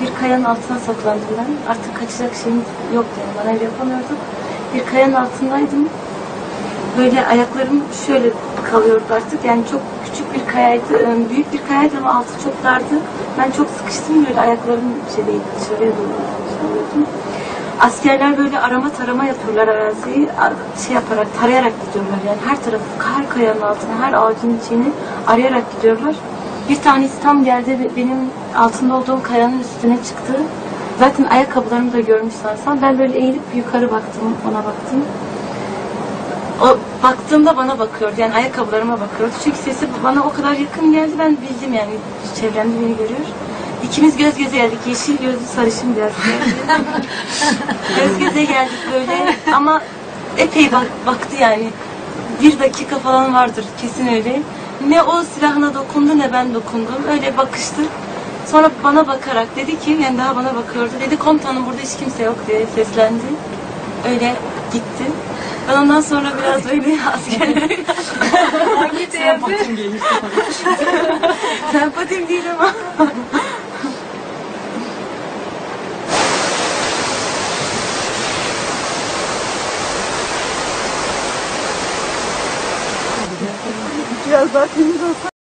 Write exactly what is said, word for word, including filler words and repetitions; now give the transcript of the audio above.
Bir kayanın altına saklandım ben. Artık kaçacak şeyimiz yoktu yani. Manevra yapamıyordum. Bir kayanın altındaydım. Böyle ayaklarım şöyle kalıyordu artık. Yani çok küçük bir kayaydı. Büyük bir kayaydı ama altı çok dardı. Ben çok sıkıştım, böyle ayaklarım şey değil, dışarıya doğru çalışıyordum. Askerler böyle arama tarama yapıyorlar araziyi. Şey yaparak, tarayarak gidiyorlar. Yani her tarafı, her kayanın altına, her ağacın içini arayarak gidiyorlar. Bir tanesi tam geldi, benim altında olduğum kayanın üstüne çıktı. Zaten ayakkabılarımı da görmüş sanırsam. Ben böyle eğilip yukarı baktım, ona baktım. O baktığımda bana bakıyordu, yani ayakkabılarıma bakıyordu. Çünkü sesi bana o kadar yakın geldi, ben bildim yani çevremde beni görüyor. İkimiz göz göze geldik, yeşil gözlü sarışın biraz geldi. Göz göze geldik böyle ama epey bak, baktı yani. Bir dakika falan vardır kesin öyle. Ne o silahına dokundu ne ben dokundum. Öyle bakıştık. Sonra bana bakarak dedi ki, yani daha bana bakıyordu. Dedi komutanım burada hiç kimse yok diye seslendi. Öyle gitti. Ben ondan sonra biraz böyle askerlere... Sempatim gelirse tabii. Sempatim değil ama... Biraz daha temiz olsa.